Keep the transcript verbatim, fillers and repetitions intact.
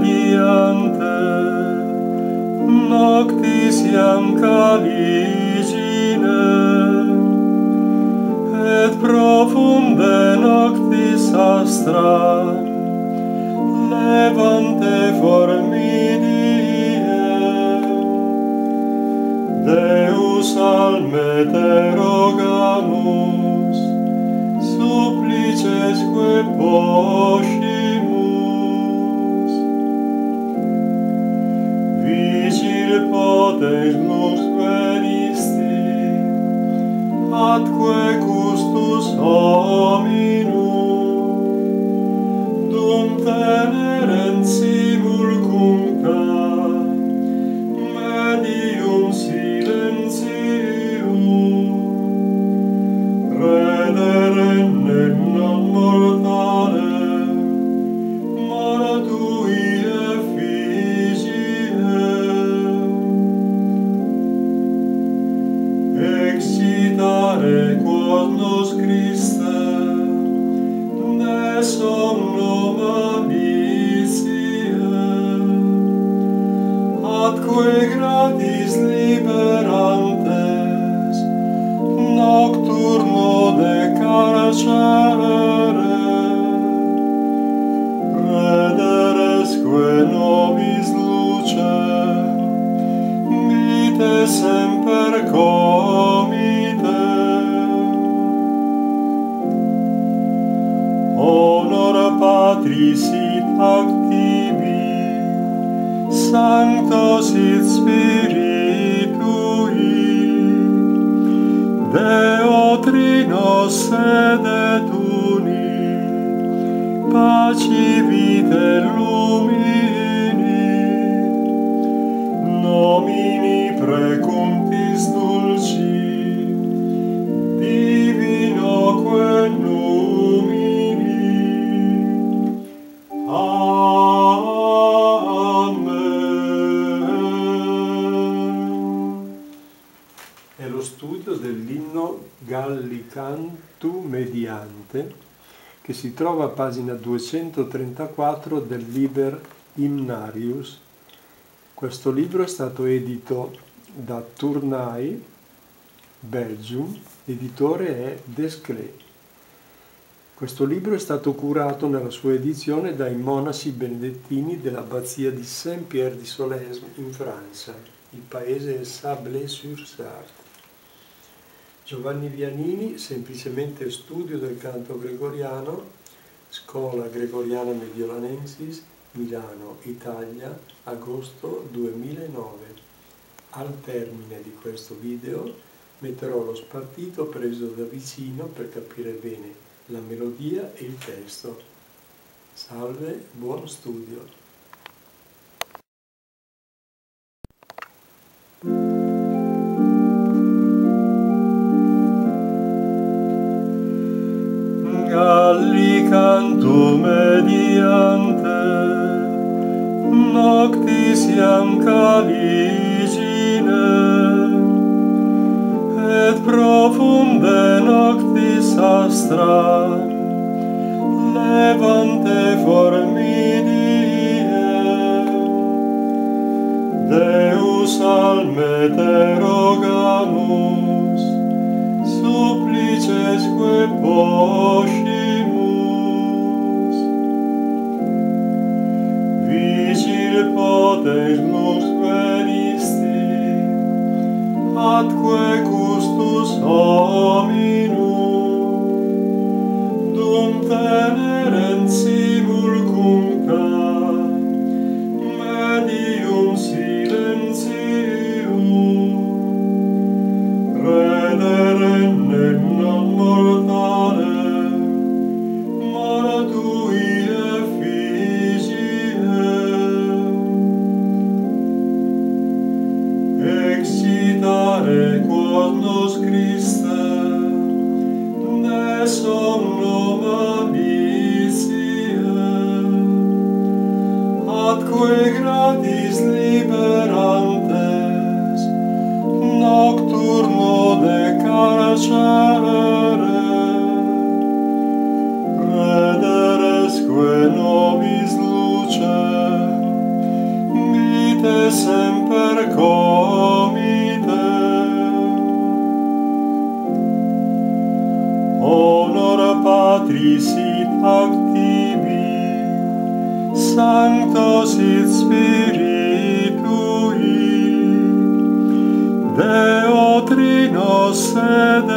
mediante noctis iam caligine et profunde noctis astra levante formidie Deus almete rogamus supplicesque poscimus vigil potens lux venisti atque custos hominum dum tenerent simulcum ca medium silentium rederen non mortale mortui effigie excitare quod nos Christe ne somno malitiae atque gratis liberantes nocturno de carcere rederesque nobis lucem vite semper comite honor Patris et actibi Sanctos et Spiritui Deo Trinos sedet uni paci vitae lumini nomini precuntis dulci divinoque numini È lo studio dell'inno Gallicantu mediante, che si trova a pagina duecentotrentaquattro del Liber Hymnarius. Questo libro è stato edito da Tournai, Belgium, l'editore è Desclée. Questo libro è stato curato nella sua edizione dai monaci benedettini dell'abbazia di Saint-Pierre di Solesmes in Francia. Il paese è Sablé-sur-Sarthe. Giovanni Vianini, semplicemente studio del canto gregoriano, Scuola Gregoriana Mediolanensis, Milano, Italia, agosto duemilanove. Al termine di questo video metterò lo spartito preso da vicino per capire bene la melodia e il testo. Salve, buon studio! Gallicantum mediante noctis iam caligine et profunde noctis astra levante formidie Deus almete rogamus supplicesque poscimus vigil potens lux venisti atque custos hominum dum tenerent simulcum ca medium silentium rederen non mortale mortui effigie Patris et Activi, Sanctos et Spiritui, Deo Trino sed